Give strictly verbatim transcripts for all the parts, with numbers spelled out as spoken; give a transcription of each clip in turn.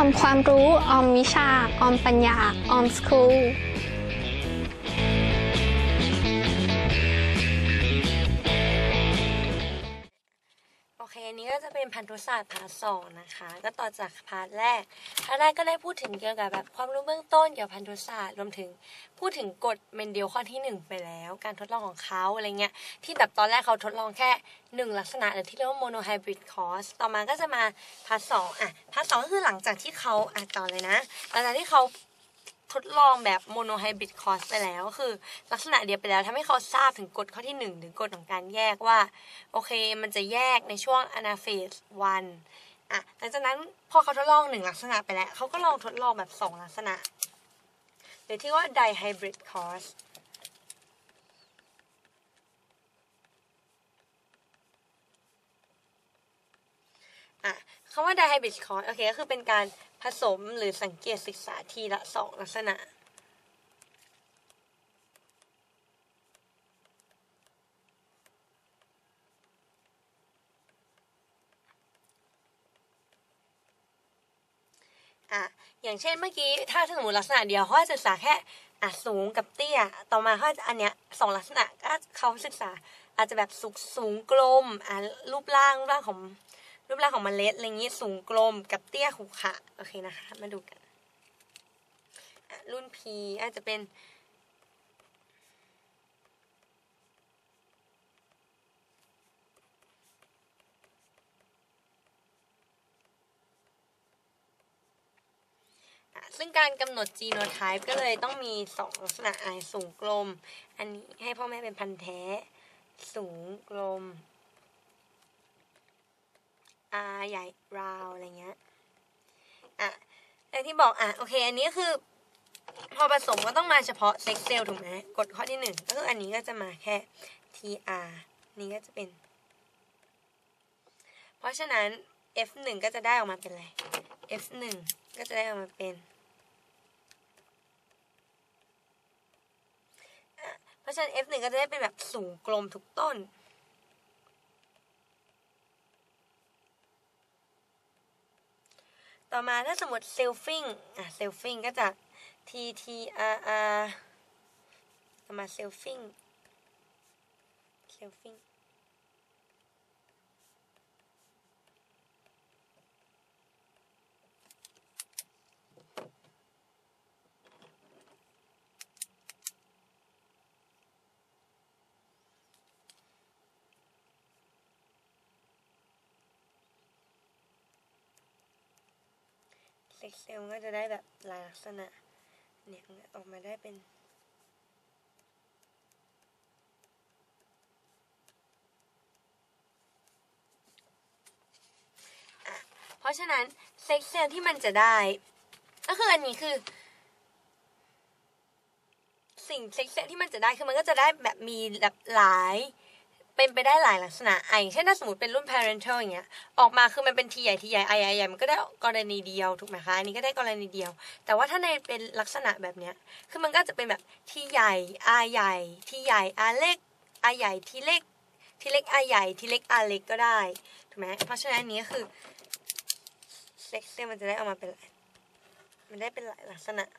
อมความรู้ออมวิชาออมปัญญาออมสคูลโอเคอันนี้ก็จะเป็นพันธุศาสตร์พาร์ทสองนะคะก็ต่อจากพาร์ทแรกพาร์ทแรกก็ได้พูดถึงเกี่ยวกับแบบความรู้เบื้องต้นเกี่ยวกับพันธุศาสตร์รวมถึงพูดถึงกฎเมนเดลข้อที่หนึ่งไปแล้วการทดลองของเขาอะไรเงี้ยที่แบบตอนแรกเขาทดลองแค่หนึ่งลักษณะหรือที่เรียกว่าโมโนไฮบริดคอสต่อมาก็จะมาพาร์ทสองอ่ะพาร์ทสองก็คือหลังจากที่เขาอ่ะต่อเลยนะหลังจากที่เขาทดลองแบบโมโนไฮบริดคอสไปแล้วก็คือลักษณะเดียวไปแล้วทำให้เขาทราบถึงกฎข้อที่หนึ่งถึงกฎของการแยกว่าโอเคมันจะแยกในช่วงอนาเฟสวันอ่ะหลังจากนั้นพอเขาทดลองหนึ่งลักษณะไปแล้วเขาก็ลองทดลองแบบสองลักษณะหรือที่ว่าไดไฮบริดคอสอ่ะคำว่า dihybrid cross โอเคก็คือเป็นการผสมหรือสังเกตศึกษาทีละสองลักษณะอ่ะอย่างเช่นเมื่อกี้ถ้าสมมติลักษณะเดียวเขาศึกษาแค่อ่ะสูงกับเตี้ยต่อมาเขาอันเนี้ยสองลักษณะก็เขาศึกษาอาจจะแบบสูงสูงกลมอ่ะรูปร่างรูปร่างของรูปร่างของเมล็ดอะไรอย่างนี้สูงกลมกับเตี้ยขุขะโอเคนะคะมาดูกันรุ่น P อาจจะเป็นซึ่งการกำหนด genotype ก็เลยต้องมีสองลักษณะไอสูงกลมอันนี้ให้พ่อแม่เป็นพันธุ์แท้สูงกลม R ใหญ่ราวอะไรเงี้ยอ่ะอย่างที่บอกอ่ะโอเคอันนี้คือพอผสมก็ต้องมาเฉพาะเซ็กเซลล์ถูกไหมกฎข้อที่หนึ่งก็คืออันนี้ก็จะมาแค่ ที อาร์ นี่ก็จะเป็นเพราะฉะนั้น เอฟ หนึ่ง ก็จะได้ออกมาเป็นอะไร เอฟ หนึ่ง ก็จะได้ออกมาเป็นเพราะฉะนั้น เอฟ หนึ่ง ก็จะได้เป็นแบบสูงกลมทุกต้นต่อมาถ้าสมมติเซลฟิงอ่ะเซลฟิงก็จะ ที ที อาร์ อาร์ ต่อมาเซลฟิงเซลฟิงเซ็กเซลก็จะได้แบบหลายลักษณะเนี่ยออกมาได้เป็นเพราะฉะนั้นเซ็กเซลที่มันจะได้ก็คืออันนี้คือสิ่งเซ็กเซลที่มันจะได้คือมันก็จะได้แบบมีแบบหลายเป็นไปได้หลายลักษณะไอเช่นถ้าสมมติเป็นรุ่น parental อย่างเงี้ยออกมาคือมันเป็นทีใหญ่ทีใหญ่ไอใหญ่มันก็ได้กรณีเดียวถูกไหมคะอันนี้ก็ได้กรณีเดียวแต่ว่าถ้าในเป็นลักษณะแบบเนี้ยคือมันก็จะเป็นแบบทีใหญ่อาใหญ่ทีใหญ่อาเล็กอาใหญ่ทีเล็กทีเล็กอาใหญ่ทีเล็กอาเล็กก็ได้ถูกไหมเพราะฉะนั้นอันนี้ก็คือเซ็กเซลมันจะได้ออกมาเป็นมันได้เป็นหลายลักษณะ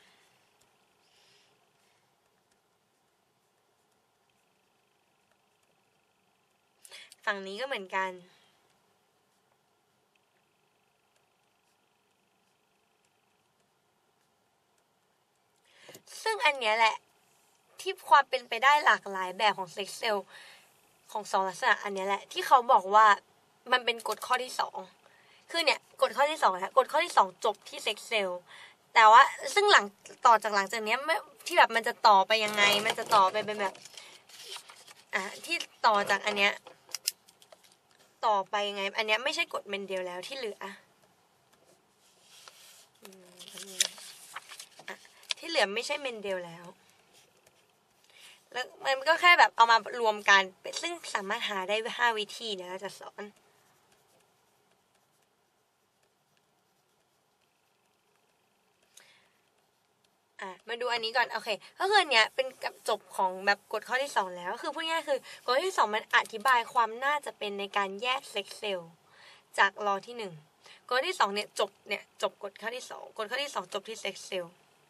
ฝั่งนี้ก็เหมือนกันซึ่งอันเนี้ยแหละที่ความเป็นไปได้หลากหลายแบบของเซ็กเซลของสองลักษณะอันเนี้ยแหละที่เขาบอกว่ามันเป็นกฎข้อที่สองคือเนี่ยกฎข้อที่สองนะกฎข้อที่สองจบที่เซ็กเซลแต่ว่าซึ่งหลังต่อจากหลังจากนี้ไม่ที่แบบมันจะต่อไปยังไงมันจะต่อไปเป็นแบบอ่ะที่ต่อจากอันเนี้ยต่อไปยังไงอันนี้ไม่ใช่กฎเมนเดลแล้วที่เหลือที่เหลือไม่ใช่เมนเดลแล้วแล้วมันก็แค่แบบเอามารวมกันซึ่งสามารถหาได้ห้าวิธีเดี๋ยวเราจะสอนอ่ะมาดูอันนี้ก่อนโอเคก็คืออันเนี้ยเป็นกับจบของแบบกฎข้อที่สองแล้วคือพูดง่ายๆคือกฎที่สองมันอธิบายความน่าจะเป็นในการแยกเซ็กเซลล์จากลอที่หนึ่งกฎที่สองเนี่ยจบเนี่ยจบกฎข้อที่สองกฎข้อที่สองจบที่เซ็กเซล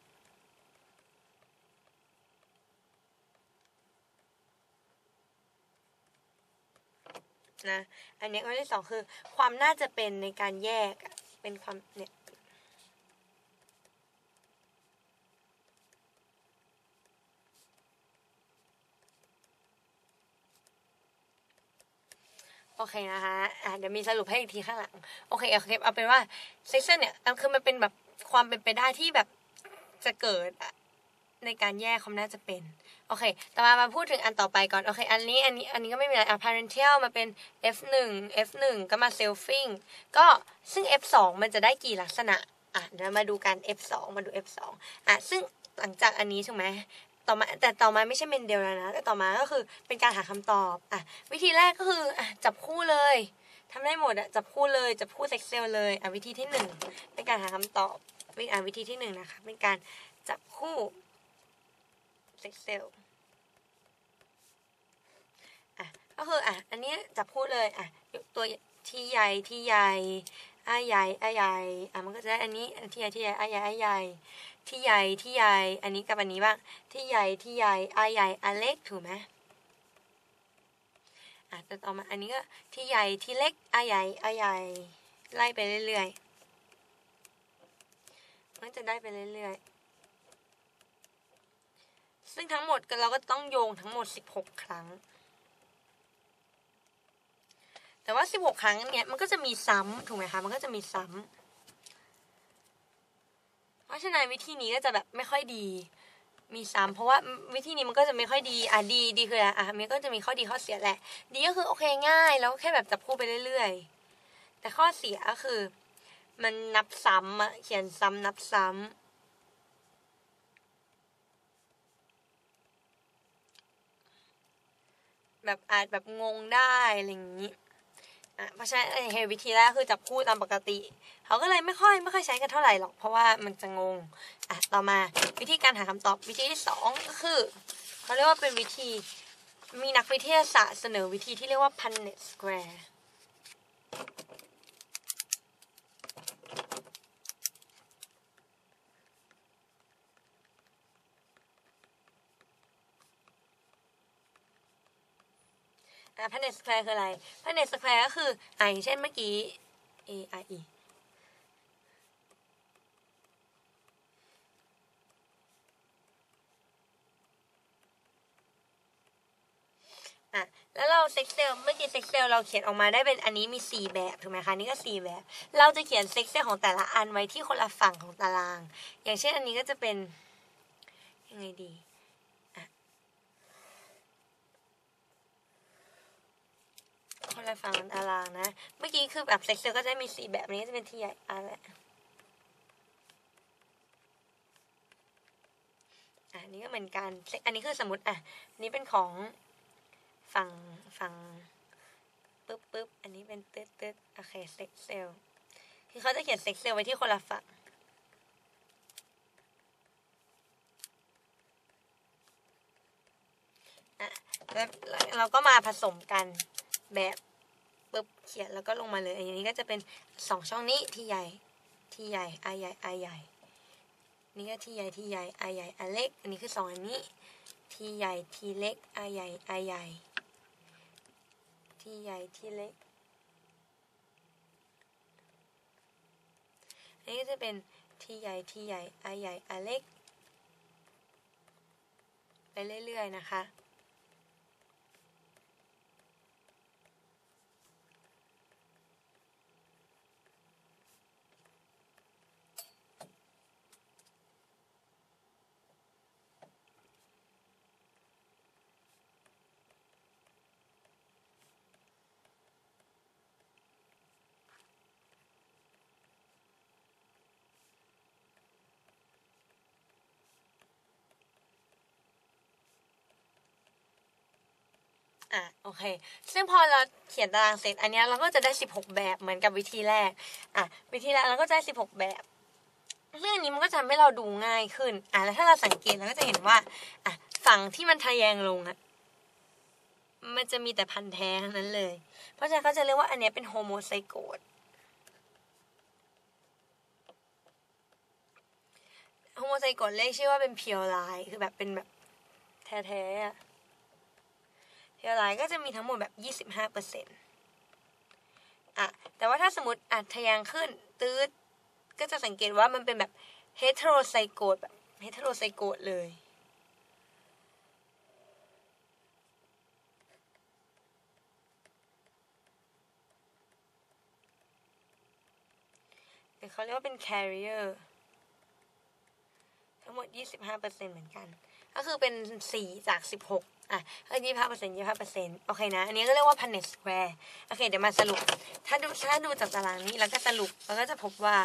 นะอันนี้ข้อที่สองคือความน่าจะเป็นในการแยกเป็นความเนี่ยโอเคนะคะอ่ะเดี๋ยวมีสรุปให้อีกทีข้างหลังโอเคโอเคเอาเป็นว่าเซ็กซ์เนี่ยคือมันเป็นแบบความเป็นไปได้ที่แบบจะเกิดในการแยกความน่าจะเป็นโอเคต่อมามาพูดถึงอันต่อไปก่อนโอเคอันนี้อันนี้อันนี้ก็ไม่มีอะไรอ่ะ parental มาเป็น เอฟ หนึ่ง เอฟ หนึ่ง ก็มา selfing ก็ซึ่ง เอฟ สอง มันจะได้กี่ลักษณะอ่ะเดี๋ยวมาดูกัน เอฟ สอง มาดู เอฟ สอง อ่ะซึ่งหลังจากอันนี้ถูกไหมต่อมาแต่ต่อมาไม่ใช่เมนเดลแล้วนะแต่ต่อมาก็คือเป็นการหาคำตอบอ่ะวิธีแรกก็คืออ่ะจับคู่เลยทำได้หมดอ่ะจับคู่เลยจับคู่เซ็กเซลเลยอ่ะวิธีที่หนึ่งเป็นการหาคำตอบวิอ่ะวิธีที่หนึ่งนะคะเป็นการจับคู่เซ็กเซลอ่ะก็คืออ่ะอันนี้จับคู่เลยอ่ะตัวที่ใหญ่ที่ใหญ่อาใหญ่อาใหญ่อ่ะมันก็จะได้อันนี้ที่ใหญ่ที่ใหญ่อาใหญ่อาใหญ่ที่ใหญ่ที่ใหญ่อันนี้กับอันนี้บ้างที่ใหญ่ที่ใหญ่อาใหญ่อาเล็กถูกไหมอ่ะแต่ต่อมาอันนี้ก็ที่ใหญ่ที่เล็กอาใหญ่อาใหญ่ไล่ไปเรื่อยๆมันจะได้ไปเรื่อยๆซึ่งทั้งหมดเราก็ต้องโยงทั้งหมดสิบหกครั้งแต่ว่าสิบหกครั้งเนี้ยมันก็จะมีซ้ำถูกไหมคะมันก็จะมีซ้ำเพราะฉะนั้นวิธีนี้ก็จะแบบไม่ค่อยดีมีซ้ำเพราะว่าวิธีนี้มันก็จะไม่ค่อยดีอ่ะดีดีคืออะไรอ่ะมันก็จะมีข้อดีข้อเสียแหละดีก็คือโอเคง่ายแล้วแค่แบบจับคู่ไปเรื่อยๆแต่ข้อเสียก็คือมันนับซ้ำอ่ะเขียนซ้ำนับซ้ำแบบอาจแบบงงได้อะไรอย่างนี้อ่ะเพราะฉะนั้นเฮวิธีแรกคือจับคู่ตามปกติเขาก็เลยไม่ค่อยไม่ค่อยใช้กันเท่าไหร่หรอกเพราะว่ามันจะงงอ่ะต่อมาวิธีการหาคำตอบวิธีที่สองก็คือเขาเรียกว่าเป็นวิธีมีนักวิทยาศาสตร์เสนอวิธีที่เรียกว่า Punnett Square อ่ะ Punnett Square คืออะไร Punnett Square ก็คืออ่ะอย่างเช่นเมื่อกี้ A I Eอ่ะแล้วเราเซ็กเซลเมื่อกี้เซ็กเซลเราเขียนออกมาได้เป็นอันนี้มีสี่แบบถูกไหมคะนี่ก็สี่แบบเราจะเขียนเซ็กเซลของแต่ละอันไว้ที่คนละฝั่งของตารางอย่างเช่นอันนี้ก็จะเป็นยังไงดีอ่ะคนละฝั่งของตารางนะเมื่อกี้คือแบบเซ็กเซลก็จะมีสี่แบบนี้จะเป็นที่ใหญ่อ่ะแหละอ่ะนี่ก็เหมือนกันอันนี้คือสมมติอ่ะนี่เป็นของฝั่งฝั่งปึ๊บปึ๊บอันนี้เป็นตึ๊ดตึ๊ดโอเคเซ็กเซลคือเขาจะเขียนเซ็กเซลไว้ที่คนละฝั่งอ่ะแล้วเราก็มาผสมกันแบบปึ๊บเขียนแล้วก็ลงมาเลยอันนี้ก็จะเป็นสองช่องนี้ที่ใหญ่ที่ใหญ่อาใหญ่อาใหญ่นี่ก็ที่ใหญ่ที่ใหญ่อาใหญ่อาเล็กอันนี้คือสองอันนี้ที่ใหญ่ที่เล็กอาใหญ่อาใหญ่ที่ใหญ่ที่เล็กอันนี้ก็จะเป็นที่ใหญ่ที่ใหญ่อาใหญ่อาเล็กไปเรื่อยๆนะคะอ่ะโอเคซึ่งพอเราเขียนตารางเสร็จอันนี้เราก็จะได้สิบหกแบบเหมือนกับวิธีแรกอ่ะวิธีแรกเราก็จะได้สิบหกแบบเรื่องนี้มันก็จะทำให้เราดูง่ายขึ้นอ่ะแล้วถ้าเราสังเกตเราก็จะเห็นว่าอ่ะฝั่งที่มันทะแยงลงอ่ะมันจะมีแต่พันธุ์แท้ทั้งนั้นเลยเพราะฉะนั้นเขาจะเรียกว่าอันนี้เป็นโฮโมไซโกตโฮโมไซโกตเลขชื่อว่าเป็นเพียวไลน์คือแบบเป็นแบบแท้ๆอะเพียวไลน์ก็จะมีทั้งหมดแบบ ยี่สิบห้าเปอร์เซ็นต์ อ่ะแต่ว่าถ้าสมมติอัดทะยานขึ้นตืดก็จะสังเกตว่ามันเป็นแบบเฮเทโรไซโกตแบบเฮเทโรไซโกตเลยเขาเรียกว่าเป็น carrier ทั้งหมด ยี่สิบห้าเปอร์เซ็นต์ เหมือนกันก็คือเป็นสี่จากสิบหกอ่ะก็ยี่สิบห้าเปอร์เซ็นต์ ยี่สิบห้าเปอร์เซ็นต์ โอเคนะอันนี้ก็เรียกว่า Punnett square โอเคเดี๋ยวมาสรุปถ้าดูถ้าดูจากตารางนี้แล้วก็สรุปเราก็จะพบว่า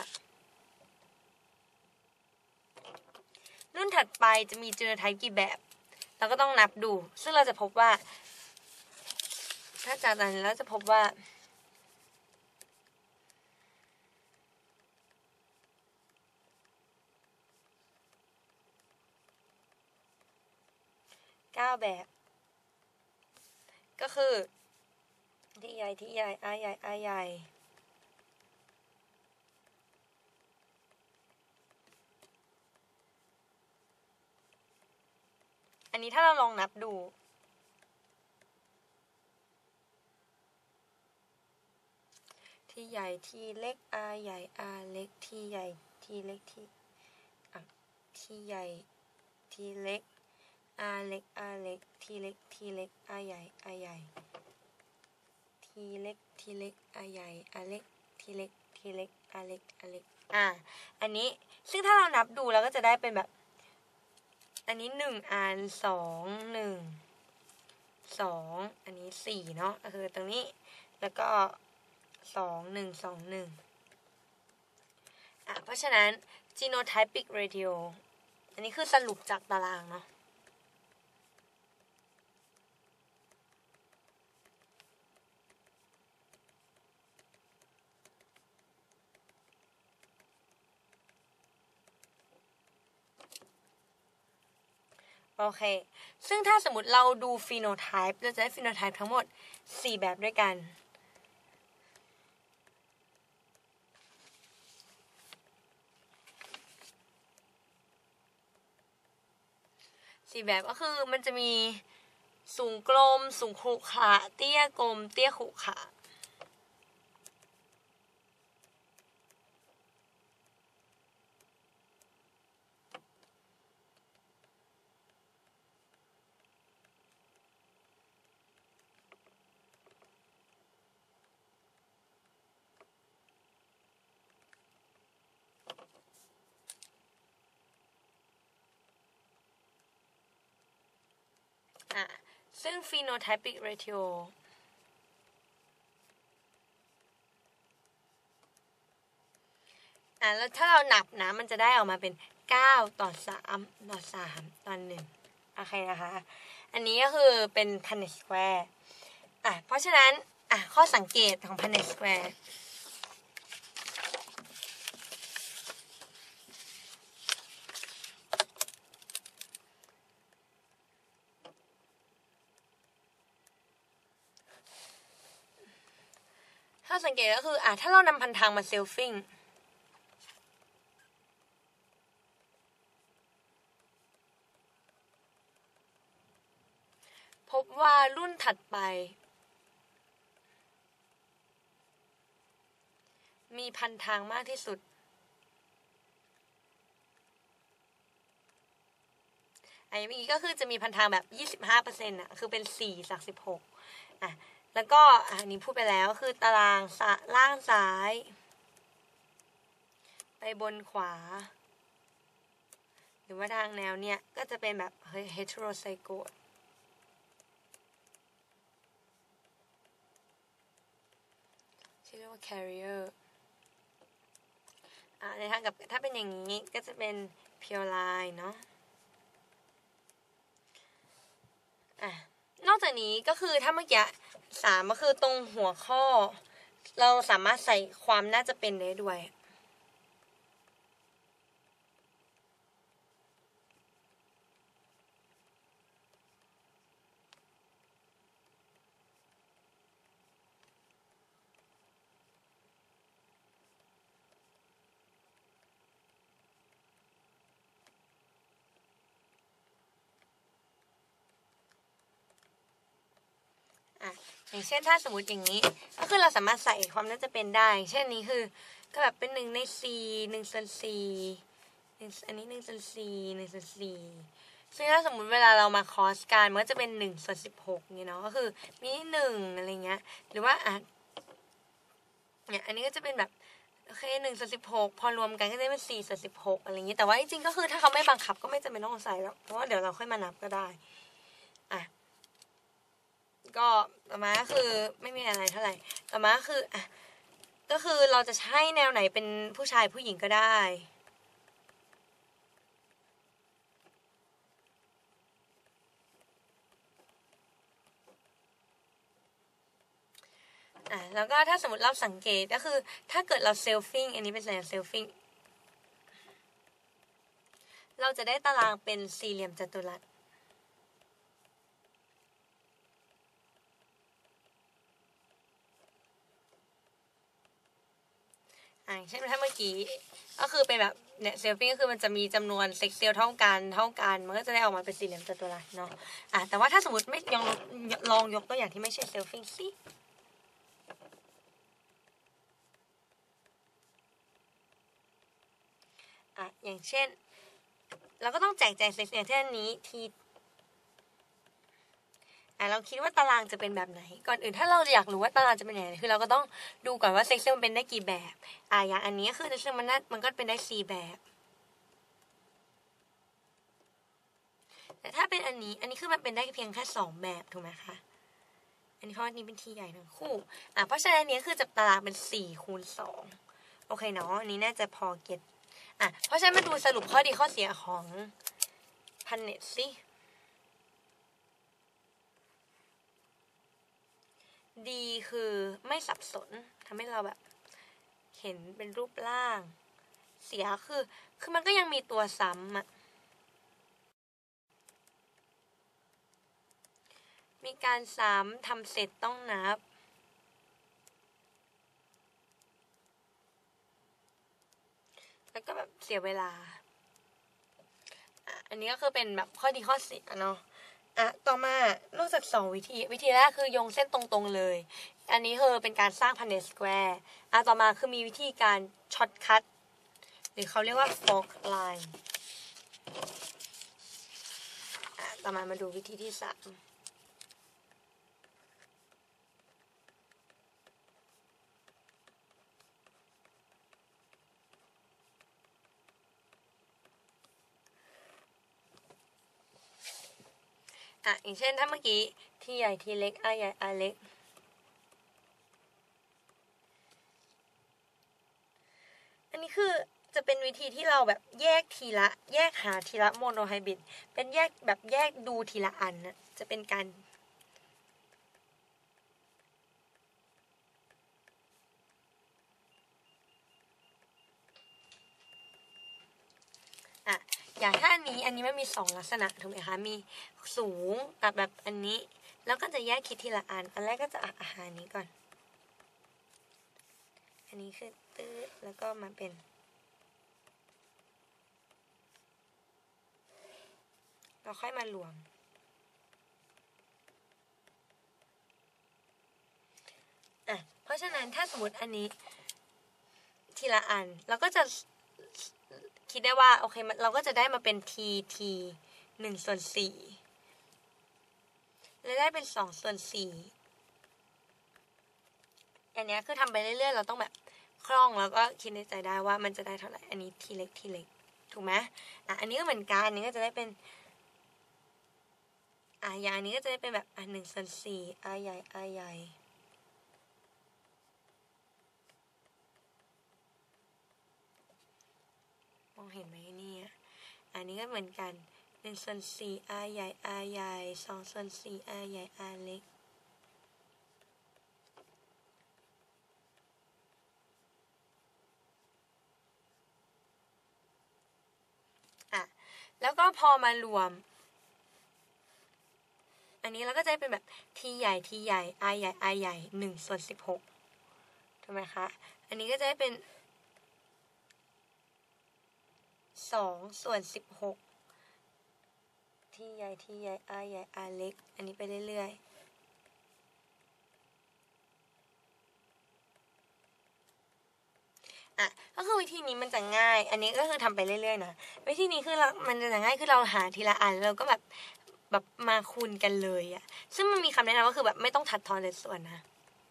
รุ่นถัดไปจะมีจีโนไทป์กี่แบบเราก็ต้องนับดูซึ่งเราจะพบว่าถ้าจากตารางนี้เราจะพบว่าเก้าแบบก็คือที่ใหญ่ที่ใหญ่อาใหญ่อาใหญ่อันนี้ถ้าเราลองนับดูที่ใหญ่ที่เล็กอาใหญ่อาเล็กที่ใหญ่ที่เล็กที่อ่ะที่ใหญ่ที่เล็กอาเล็กอาเล็กที่เล็กที่เล็กอาใหญ่อาใหญ่ที่เล็กที่เล็กอาใหญ่อาเล็กที่เล็กที่เล็กอาเล็กอาเล็กอ่ะอันนี้ซึ่งถ้าเรานับดูเราก็จะได้เป็นแบบอันนี้หนึ่งอันสองหนึ่งสองอันนี้สี่เนาะก็คือตรงนี้แล้วก็สองหนึ่งสองหนึ่งอ่ะเพราะฉะนั้น genotypic radio อันนี้คือสรุปจากตารางเนาะโอเคซึ่งถ้าสมมติเราดูฟีโนไทป์เราจะได้ฟีโนไทป์ทั้งหมดสี่แบบด้วยกันสี่แบบก็คือมันจะมีสูงกลมสูงขรุขระเตี้ยกลมเตี้ยขรุขระอ่ะซึ่ง phenotypic ratio อ่ะแล้วถ้าเรานับนะมันจะได้ออกมาเป็นเก้าต่อสามต่อสามต่อหนึ่งโอเคนะคะอันนี้ก็คือเป็น Punnett square อ่ะเพราะฉะนั้นอ่ะข้อสังเกตของ Punnett squareถ้าสังเกตก็คืออ่ะถ้าเรานำพันทางมาเซลฟิงพบว่ารุ่นถัดไปมีพันทางมากที่สุดอันนี้ก็คือจะมีพันทางแบบ ยี่สิบห้าเปอร์เซ็นต์ อ่ะคือเป็นสี่จากสิบหกอ่ะแล้วก็อันนี้พูดไปแล้วคือตารางล่างซ้ายไปบนขวาหรือว่าทางแนวเนี้ยก็จะเป็นแบบเฮเทโรไซโกตชื่อเรียกว่า carrier อ่ะในทางกับถ้าเป็นอย่างนี้ก็จะเป็น pure line เนาะอ่ะนอกจากนี้ก็คือถ้าเมื่อกี้สามก็คือตรงหัวข้อเราสามารถใส่ความน่าจะเป็นได้ด้วยอย่างเช่นถ้าสมมติอย่างนี้ก็คือเราสามารถใส่ความน่าจะเป็นได้เช่นนี้คือก็แบบเป็นหนึ่งในสี่หนึ่งส่วนสี่หนึ่งอันนี้หนึ่งส่วนสี่หนึ่งส่วนสี่ซึ่งถ้าสมมุติเวลาเรามาคอสกันมันก็จะเป็นหนึ่งส่วนสิบหกนี่เนาะก็คือมีหนึ่งอะไรเงี้ยหรือว่าอ่ะเนี่ยอันนี้ก็จะเป็นแบบโอเคหนึ่งส่วนสิบหกพอรวมกันก็จะเป็นสี่ส่วนสิบหกอะไรอย่างนี้แต่ว่าจริงๆก็คือถ้าเขาไม่บังคับก็ไม่จำเป็นต้องใส่หรอกเพราะว่าเดี๋ยวเราค่อยมานับก็ได้อ่ะก็ต่อมาก็คือไม่มีอะไรเท่าไหร่ต่อมาก็คืออ่ะก็คือเราจะใช้แนวไหนเป็นผู้ชายผู้หญิงก็ได้อ่ะแล้วก็ถ้าสมมติเราสังเกตก็คือถ้าเกิดเราเซลฟิงอันนี้เป็นสัญญาณเซลฟิงเราจะได้ตารางเป็นสี่เหลี่ยมจัตุรัสอ่าเช่นถ้าเมื่อกี้ก็คือเป็นแบบเนี่ยเซลฟิงก็คือมันจะมีจำนวนเซ็กเซลเท่ากันเท่ากันมันก็จะได้ออกมาเป็นสี่เหลี่ยมจัตุรัสเนาะอ่ะแต่ว่าถ้าสมมติไม่ลองลองยกตัวอย่างที่ไม่ใช่เซลฟิงสิอ่ะอย่างเช่นเราก็ต้องแจกแจงเซ็กอย่างเช่นนี้ทีอ่ะเราคิดว่าตารางจะเป็นแบบไหนก่อนอื่นถ้าเราอยากรู้ว่าตารางจะเป็นยังไงคือเราก็ต้องดูก่อนว่าเซ็กเซลมันเป็นได้กี่แบบอ่ะอย่างอันนี้คือเซ็กเซลมันมันก็เป็นได้สี่แบบแต่ถ้าเป็นอันนี้อันนี้คือมันเป็นได้เพียงแค่สองแบบถูกไหมคะอันนี้เพราะอันนี้เป็นทีใหญ่ทั้งคู่อ่ะเพราะฉะนั้นนี้คือจับตารางเป็นสี่คูณสองโอเคเนาะอันนี้น่าจะพอเก็ตอ่ะเพราะฉะนั้นมาดูสรุปข้อดีข้อเสียของพันเน็ตสิดีคือไม่สับสนทำให้เราแบบเห็นเป็นรูปร่างเสียคือคือมันก็ยังมีตัวซ้ำอะมีการซ้ำทำเสร็จต้องนับแล้วก็แบบเสียเวลาอ่ะอันนี้ก็คือเป็นแบบข้อดีข้อเสียเนาะอ่ะต่อมานอกจากสองวิธีวิธีแรกคือโยงเส้นตรงๆเลยอันนี้คือเป็นการสร้างพันเนตสแควร์อ่ะต่อมาคือมีวิธีการช็อตคัทหรือเขาเรียกว่า fork line อ่ะต่อมามาดูวิธีที่สามอ่ะอย่างเช่นถ้าเมื่อกี้ทีใหญ่ทีเล็กอาใหญ่อาเล็กอันนี้คือจะเป็นวิธีที่เราแบบแยกทีละแยกหาทีละโมโนไฮบริดเป็นแยกแบบแยกดูทีละอันนะจะเป็นการอ่ะอย่างถ้าอันนี้อันนี้มันมีสองลักษณะถูกไหมคะมีสูงกับแบบอันนี้แล้วก็จะแยกคิดทีละอันอันแรกก็จะอาหารนี้ก่อนอันนี้คือตื้อแล้วก็มาเป็นเราค่อยมารวมอ่ะเพราะฉะนั้นถ้าสมมติอันนี้ทีละอันเราก็จะคิดได้ว่าโอเคเราก็จะได้มาเป็น t t หนึ่งส่วนสี่และได้เป็นสองส่วนสี่อันนี้คือทำไปเรื่อยๆเราต้องแบบคล่องแล้วก็คิดในใจได้ว่ามันจะได้เท่าไหร่อันนี้ทีเล็กทีเล็กถูกไหมอ่ะอันนี้ก็เหมือนกันอันนี้ก็จะได้เป็นอ่ะอย่างอันนี้ก็จะได้เป็นแบบอ่ะหนึ่งส่วนสี่อาใหญ่อาใหญ่มองเห็นไหมนี่อันนี้ก็เหมือนกันหนึ่งส่วนสี่อาใหญ่อาใหญ่สองส่วนสี่อาใหญ่อาเล็กอ่ะแล้วก็พอมารวมอันนี้เราก็จะเป็นแบบทีใหญ่ทีใหญ่อาใหญ่อาใหญ่หนึ่งส่วนสิบหกถูกไหมคะอันนี้ก็จะได้เป็นสองส่วนสิบหกทีใหญ่ทีใหญ่อาใหญ่อาเล็กอันนี้ไปเรื่อยอ่ะก็คือวิธีนี้มันจะง่าย อันนี้ก็คือทำไปเรื่อยๆนะวิธีนี้คือเรามันจะง่ายคือเราหาทีละอันแล้วก็แบบแบบมาคูณกันเลยอะซึ่งมันมีคำแนะนำก็คือแบบไม่ต้องทัดทอนในส่วนนะ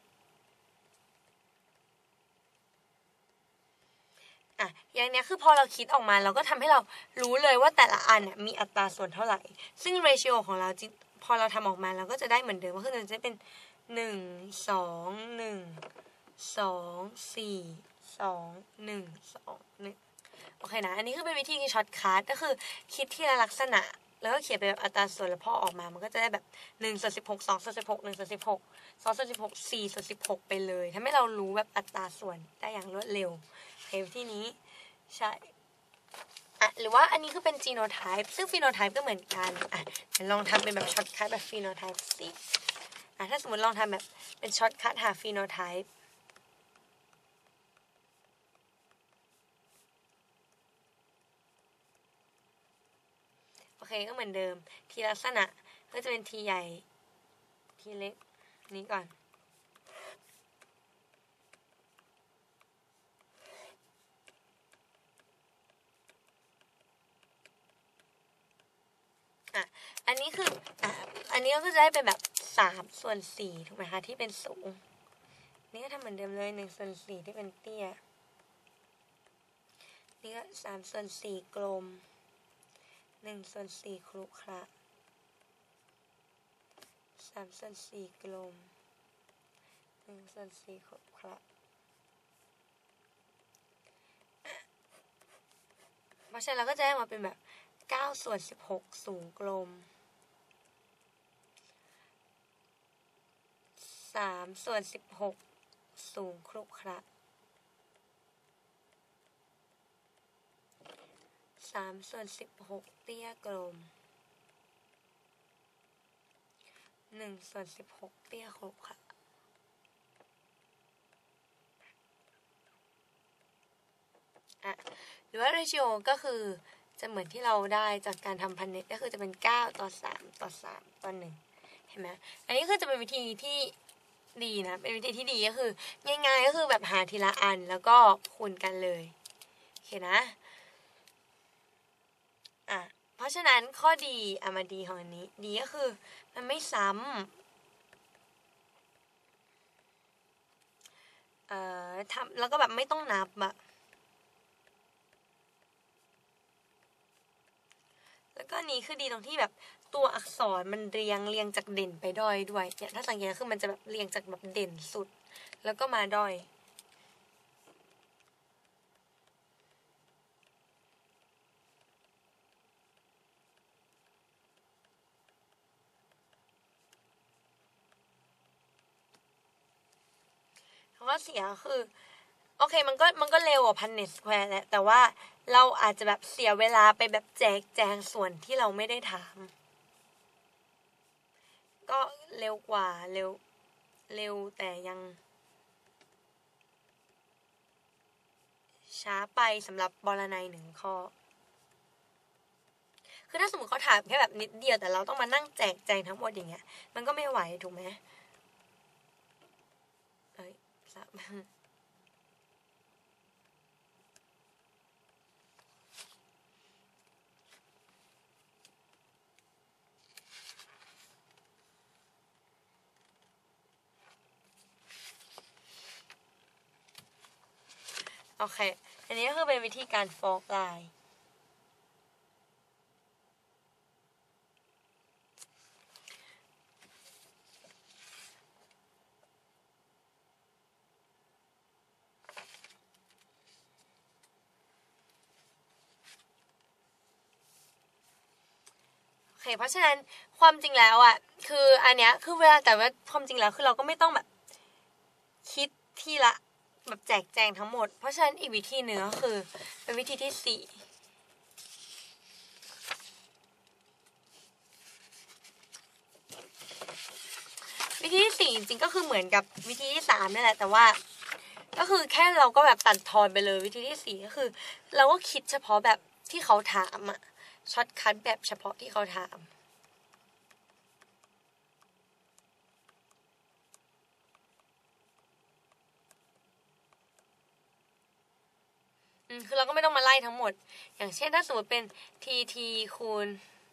อ่ะอย่างเนี้ยคือพอเราคิดออกมาเราก็ทำให้เรารู้เลยว่าแต่ละอันเนี่ยมีอัตราส่วนเท่าไหร่ ซึ่ง ratio ของเราจริงพอเราทำออกมาเราก็จะได้เหมือนเดิมก็คือมันจะเป็นหนึ่งสองหนึ่งสองสี่สองหนึ่งสองหนึ่งโอเคนะอันนี้คือเป็นวิธีช็อตคัทก็คือคิดทีละลักษณะแล้วก็เขียนเป็นแบบอัตราส่วนแล้วพอออกมามันก็จะได้แบบหนึ่งส่วนสิบหกสองส่วนสิบหกหนึ่งส่วนสิบหกสองส่วนสิบหกสี่ส่วนสิบหกไปเลยทำให้เรารู้แบบอัตราส่วนได้อย่างรวดเร็วโอเควิธีนี้ใช่อ่ะหรือว่าอันนี้คือเป็น genotype ซึ่ง phenotype ก็เหมือนกันอ่ะเดี๋ยวลองทำเป็นแบบช็อตคัทแบบ phenotype สิอ่ะถ้าสมมติลองทำแบบเป็นช็อตคัทหา phenotypeโอเคก็เหมือนเดิมทีลักษณะก็จะเป็นทีใหญ่ทีเล็กนี้ก่อนอ่ะอันนี้คืออ่ะอันนี้ก็จะได้เป็นแบบสามส่วนสี่ถูกไหมคะที่เป็นสูงนี่ก็ทำเหมือนเดิมเลยหนึ่งส่วนสี่ที่เป็นเตี้ยนี่ก็สามส่วนสี่กลมหนึ่งส่วนสี่ครุขระสามส่วนสี่กลมหนึ่งส่วนสี่ครุขระเพราะฉะนั้นเราก็จะได้มาเป็นแบบเก้าส่วนสิบหกสูงกลมสามส่วนสิบหกสูงครุขระสามส่วนสิบหกเตี้ยกลมหนึ่งส่วนสิบหกเตี้ยครุขระอ่ะหรือว่า ratio ก็คือจะเหมือนที่เราได้จากการทำพันเน็ตก็คือจะเป็นเก้าต่อสามต่อสามต่อหนึ่งเห็นไหมอันนี้คือจะเป็นวิธีที่ดีนะเป็นวิธีที่ดีก็คือง่ายๆก็คือแบบหาทีละอันแล้วก็คูณกันเลยโอเคนะอ่ะเพราะฉะนั้นข้อดีอะมาดีของอันนี้ดีก็คือมันไม่ซ้ำเอ่อทำแล้วก็แบบไม่ต้องนับอะแล้วก็นี้คือดีตรงที่แบบตัวอักษรมันเรียงเรียงจากเด่นไปด้อยด้วยเนี่ยถ้าสังเกตคือมันจะแบบเรียงจากแบบเด่นสุดแล้วก็มาด้อยข้อเสียคือโอเคมันก็มันก็เร็วกว่าพันเน็ตสแควร์แหละแต่ว่าเราอาจจะแบบเสียเวลาไปแบบแจกแจงส่วนที่เราไม่ได้ถามก็เร็วกว่าเร็วเร็วแต่ยังช้าไปสำหรับบรนัยหนึ่งข้อคือถ้าสมมติเขาถามแค่แบบนิดเดียวแต่เราต้องมานั่งแจกแจงทั้งหมดอย่างเงี้ยมันก็ไม่ไหวถูกไหมเอ้ยสับโอเคอันนี้ก็คือเป็นวิธีการฟอกลายโอเคเพราะฉะนั้นความจริงแล้วอ่ะคืออันเนี้ยคือเวลาแต่ว่าความจริงแล้วคือเราก็ไม่ต้องแบบคิดทีละแบบแจกแจงทั้งหมดเพราะฉะนั้นอีกวิธีหนึ่งก็คือเป็นวิธีที่สี่วิธีที่สี่จริงๆก็คือเหมือนกับวิธีที่สามนี่แหละแต่ว่าก็คือแค่เราก็แบบตัดทอนไปเลยวิธีที่สี่ก็คือเราก็คิดเฉพาะแบบที่เขาถามอะช็อตคัทแบบเฉพาะที่เขาถามมคือเราก็ไม่ต้องมาไล่ทั้งหมดอย่างเช่นถ้าสมมติเป็น ที ที คูณ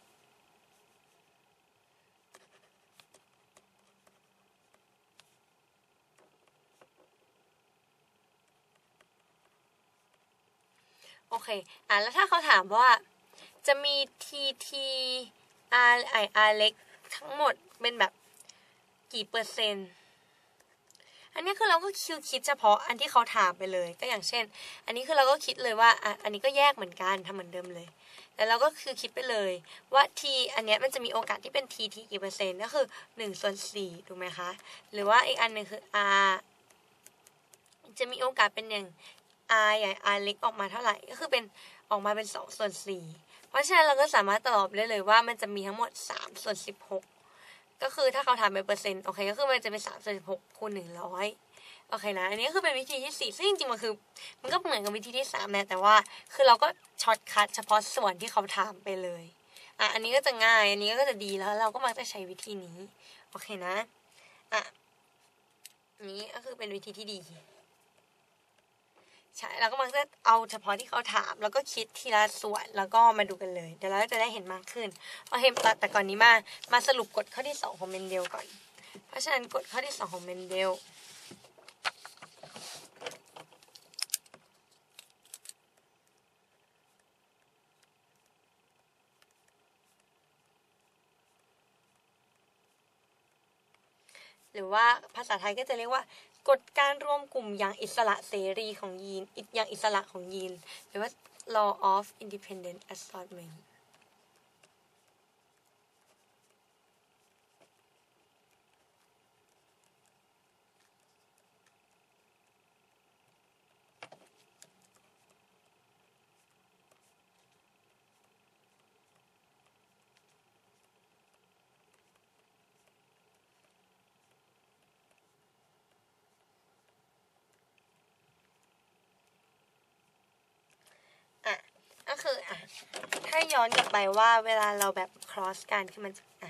โอเคอ่ะแล้วถ้าเขาถามว่าจะมี ที ที R ไอ R เล็กทั้งหมดเป็นแบบกี่เปอร์เซ็นต์อันนี้คือเราก็คิดคิดเฉพาะอันที่เขาถามไปเลยก็อย่างเช่นอันนี้คือเราก็คิดเลยว่าอ่ะอันนี้ก็แยกเหมือนกันทำเหมือนเดิมเลยแต่เราก็คือคิดไปเลยว่า t อันนี้มันจะมีโอกาสที่เป็น t t กี่เปอร์เซ็นต์ก็คือหนึ่งส่วนสี่ถูกไหมคะหรือว่าอีกอันหนึ่งคือ r จะมีโอกาสเป็นอย่าง r ใหญ่ r เล็กออกมาเท่าไหร่ก็คือเป็นออกมาเป็นสองส่วนสี่เพราะฉะนั้นเราก็สามารถตอบได้เลยว่ามันจะมีทั้งหมดสามส่วนสิบหกก็คือถ้าเขาถามเป็นเปอร์เซ็นต์โอเคก็คือมันจะเป็นสามส่วนสิบหกคูณหนึ่งร้อยโอเคนะอันนี้คือเป็นวิธีที่สี่ซึ่งจริงๆมันคือมันก็เหมือนกับวิธีที่สามแหละแต่ว่าคือเราก็ช็อตคัทเฉพาะส่วนที่เขาถามไปเลยอ่ะอันนี้ก็จะง่ายอันนี้ก็จะดีแล้วเราก็มักจะใช้วิธีนี้โอเคนะอ่ะนี้ก็คือเป็นวิธีที่ดีใช่เราก็มักจะเอาเฉพาะที่เขาถามแล้วก็คิดทีละส่วนแล้วก็มาดูกันเลยเดี๋ยวเราจะได้เห็นมากขึ้นโอเคแต่ก่อนนี้มามาสรุปกฎข้อที่สองของเมนเดลก่อนเพราะฉะนั้นกฎข้อที่สองของเมนเดลหรือว่าภาษาไทยก็จะเรียกว่ากฎการรวมกลุ่มอย่างอิสระเสรีของยีนอย่างอิสระของยีนหรือว่า law of independent assortment อ่ะก็คืออ่ะถ้าย้อนกลับไปว่าเวลาเราแบบ cross กันคือมันอ่ะ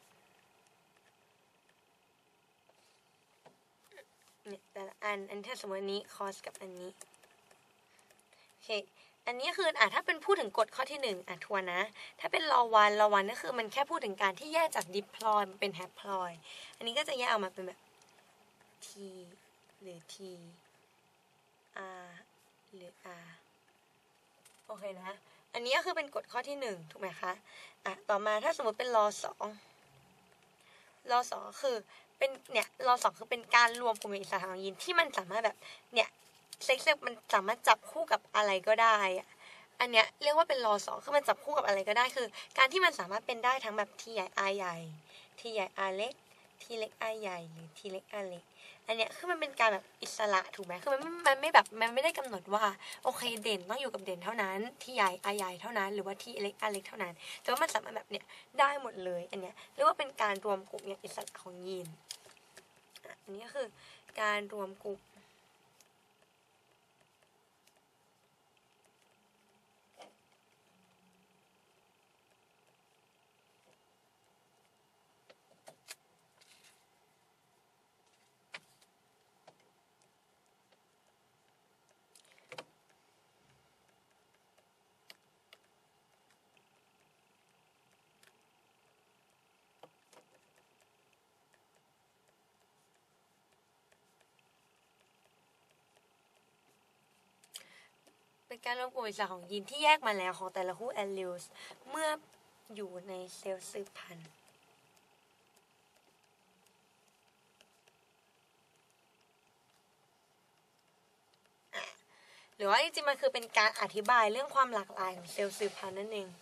เนี่ยแต่ละอันอันถ้าสมมตินี้ cross กับอันนี้โอเคอันนี้คืออ่ะถ้าเป็นพูดถึงกฎข้อที่หนึ่งอ่ะทวนนะถ้าเป็น law one law one ก็คือมันแค่พูดถึงการที่แยกจาก deploy เป็น haploy อันนี้ก็จะแยกออกมาเป็นแบบ t หรือ t r หรือ rโอเคนะอันนี้ก็คือเป็นกฎข้อที่หนึ่งถูกไหมคะอ่ะต่อมาถ้าสมมติเป็น law สอง law สองคือเป็นเนี่ย law สองคือเป็นการรวมกลุ่มอิสระของยีนที่มันสามารถแบบเนี่ยเซ็กซ์มันสามารถจับคู่กับอะไรก็ได้อะอันเนี้ยเรียกว่าเป็น law สองคือมันจับคู่กับอะไรก็ได้คือการที่มันสามารถเป็นได้ทั้งแบบ t ใหญ่ r ใหญ่ t ใหญ่ r เล็ก t เล็ก r ใหญ่หรือ t เล็ก r เล็กอันเนี้ยคือมันเป็นการแบบอิสระถูกไหมคือมันไม่มันไม่แบบมันไม่ได้กำหนดว่าโอเคเด่นต้องอยู่กับเด่นเท่านั้นที่ใหญ่อาใหญ่เท่านั้นหรือว่าที่เล็กอาเล็กเท่านั้นแต่ว่ามันสามารถแบบเนี้ยได้หมดเลยอันเนี้ยเรียกว่าเป็นการรวมกลุ่มอย่างอิสระของยีนอันนี้ก็คือการรวมกลุ่มเป็นการรวมกลุ่มอิสระของยีนที่แยกมาแล้วของแต่ละคู่แอลลิลเมื่ออยู่ในเซลล์สืบพันธุ์หรือว่าจริงๆมันคือเป็นการอธิบายเรื่องความหลากหลายของเซลล์สืบพันธุ์นั่นเอง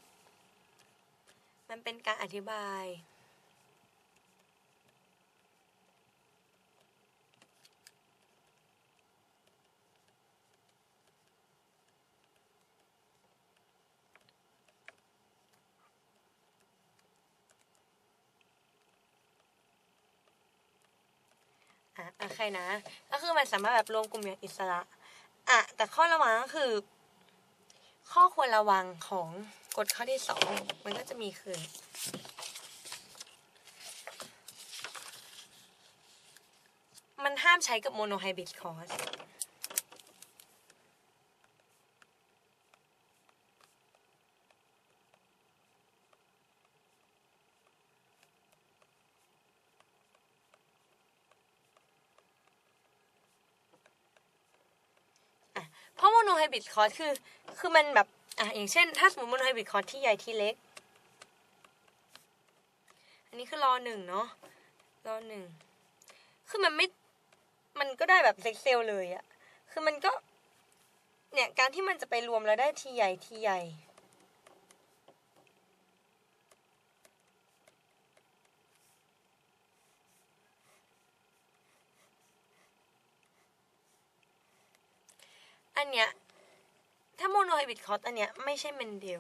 มันเป็นการอธิบายอ่ะโอเคนะก็คือมันสามารถแบบรวมกลุ่มอย่างอิสระอ่ะแต่ข้อระวังก็คือข้อควรระวังของกฎข้อที่สองมันก็จะมีคือมันห้ามใช้กับโมโนไฮบริดคอร์สไฮบริดคอร์สคือคือมันแบบอ่ะอย่างเช่นถ้าสมมติโมโนไฮบริดคอร์สที่ใหญ่ที่เล็กอันนี้คือรอหนึ่งเนาะรอหนึ่งคือมันไม่มันก็ได้แบบเซ็กเซลเลยอะคือมันก็เนี่ยการที่มันจะไปรวมแล้วได้ทีใหญ่ทีใหญ่อันเนี้ยถ้าโมโนไฮบริดคอร์สอันเนี้ยไม่ใช่เมนเดล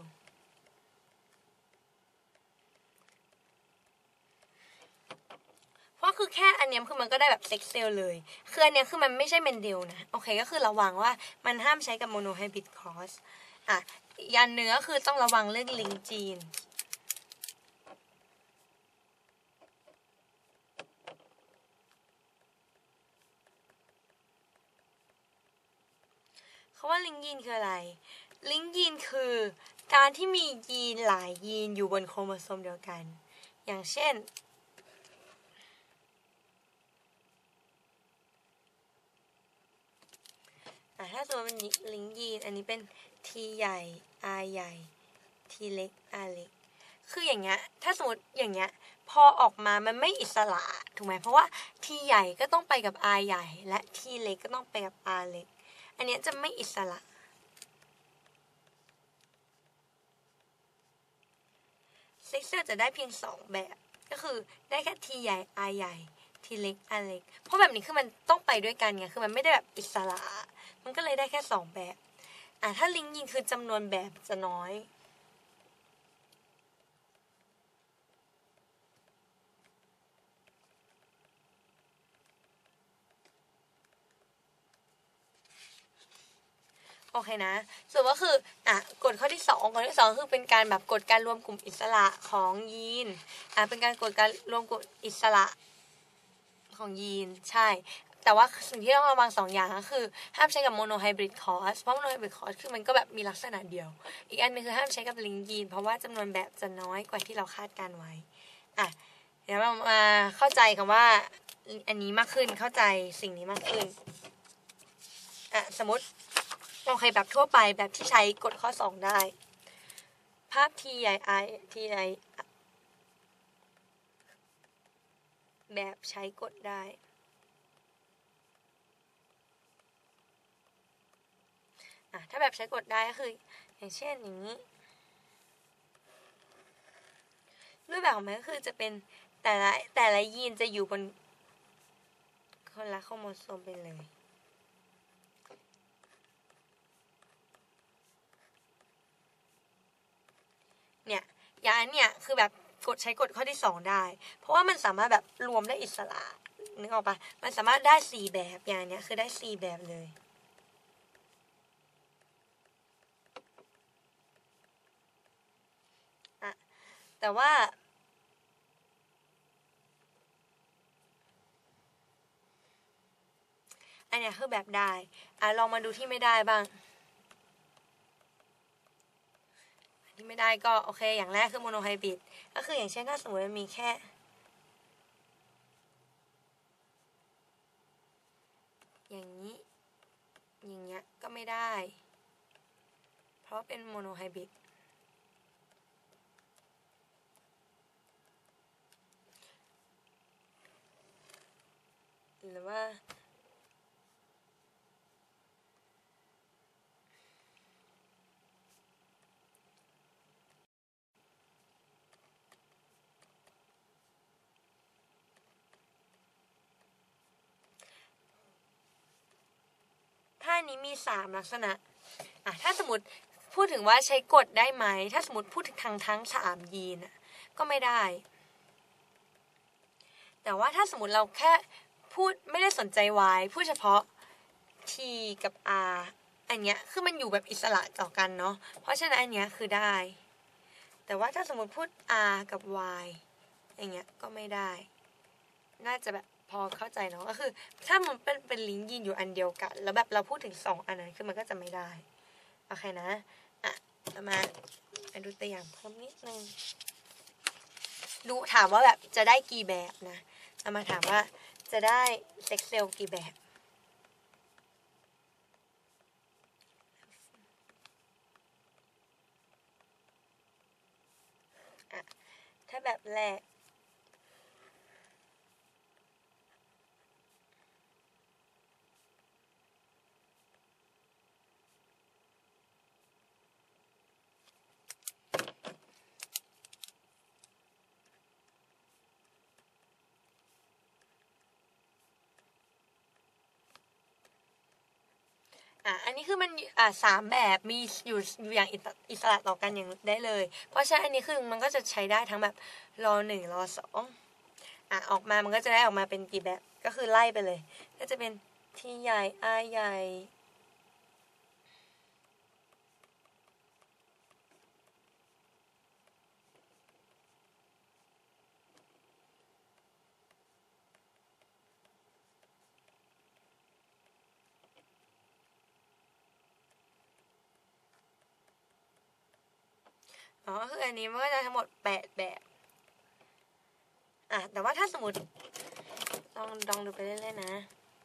เพราะคือแค่อันเนี้ยคือมันก็ได้แบบเซ็กเซลเลยคืออันเนี้ยคือมันไม่ใช่เมนเดลนะโอเคก็คือระวังว่ามันห้ามใช้กับโมโนไฮบริดคอร์สอ่ะยันเนื้อคือต้องระวังเรื่องลิงจีนเขาว่าลิงยีนคืออะไรลิงยีนคือการที่มียีนหลายยีนอยู่บนโครโมโซมเดียวกันอย่างเช่นอ่ะถ้าสมมติเป็นลิงยีนอันนี้เป็น T ใหญ่ R ใหญ่ T เล็ก R เล็กคืออย่างเงี้ยถ้าสมมติอย่างเงี้ยพอออกมามันไม่อิสระถูกไหมเพราะว่า T ใหญ่ก็ต้องไปกับ R ใหญ่และ T เล็กก็ต้องไปกับ R เล็กอันเนี้ยจะไม่อิสระเซ็กเซลจะได้เพียงสองแบบก็คือได้แค่ T ใหญ่ R ใหญ่ T เล็ก R เล็กเพราะแบบนี้คือมันต้องไปด้วยกันไงคือมันไม่ได้แบบอิสระมันก็เลยได้แค่สองแบบอ่ะถ้าลิงก์ยิงคือจำนวนแบบจะน้อยโอเคนะส่วนก็คืออ่ะกฎข้อที่สองกฎที่สองคือเป็นการแบบกฎการรวมกลุ่มอิสระของยีนอ่ะเป็นการกฎการรวมกลุ่มอิสระของยีนใช่แต่ว่าสิ่งที่ต้องระวังสองอย่างก็คือห้ามใช้กับโมโนไฮบริดคอร์สเพราะโมโนไฮบริดคอร์สคือมันก็แบบมีลักษณะเดียวอีกอันนึงคือห้ามใช้กับลิงยีนเพราะว่าจำนวนแบบจะน้อยกว่าที่เราคาดการไว้อ่ะเดี๋ยวเรามาเข้าใจคำว่าอันนี้มากขึ้นเข้าใจสิ่งนี้มากขึ้นอ่ะสมมติโอเคแบบทั่วไปแบบที่ใช้กฎข้อสองได้ภาพ T ใหญ่ I T ใหญ่แบบใช้กฎได้อ่ะถ้าแบบใช้กฎได้ก็คืออย่างเช่นอย่างนี้รูปแบบของมันก็คือจะเป็นแต่ละแต่ละยีนจะอยู่บนคนละโครโมโซมไปเลยเนี่ยอย่างอันเนี่ยคือแบบกดใช้กฎข้อที่สองได้เพราะว่ามันสามารถแบบรวมได้อิสระนึกออกปะมันสามารถได้สี่แบบอย่างเนี้ยคือได้สี่แบบเลยอะแต่ว่าอันเนี้ยคือแบบได้อ่ะลองมาดูที่ไม่ได้บ้างที่ไม่ได้ก็โอเคอย่างแรกคือโมโนไฮบริดก็คืออย่างเช่นถ้าสมมติมันมีแค่อย่างนี้อย่างเงี้ยก็ไม่ได้เพราะเป็นโมโนไฮบริดหรือว่าถ้านี้มีสามลักษณะอ่ะถ้าสมมติพูดถึงว่าใช้กฎได้ไหมถ้าสมมติพูดถึงทางทั้งสามยีนก็ไม่ได้แต่ว่าถ้าสมมติเราแค่พูดไม่ได้สนใจ Y พูดเฉพาะ T กับ R อันเนี้ยคือมันอยู่แบบอิสระต่อกันเนาะเพราะฉะนั้นอันเนี้ยคือได้แต่ว่าถ้าสมมติพูด R กับ Y อย่างเงี้ยก็ไม่ได้น่าจะแบบพอเข้าใจเนาะก็คือถ้ามันเป็นเป็นลิงก์ยีนอยู่อันเดียวกันแล้วแบบเราพูดถึงสองอันนั้นคือมันก็จะไม่ได้โอเคนะอ่ะมามาดูตัวอย่างเพิ่มนิดนึงดูถามว่าแบบจะได้กี่แบบนะเอามาถามว่าจะได้เซ็กเซลกี่แบบถ้าแบบแรกอ่ะอันนี้คือมันอ่ะสามแบบมีอยู่อยู่อย่างอิสระต่อกันอย่างได้เลยเพราะฉะนั้นอันนี้คือมันก็จะใช้ได้ทั้งแบบรอหนึ่งรอสองอ่ะออกมามันก็จะได้ออกมาเป็นกี่แบบก็คือไล่ไปเลยก็จะเป็นทีใหญ่อาใหญ่อ๋อคืออันนี้มันก็จะทั้งหมดแปดแบบอ่ะแต่ว่าถ้าสมมติลองลองดูไปเรื่อยๆนะ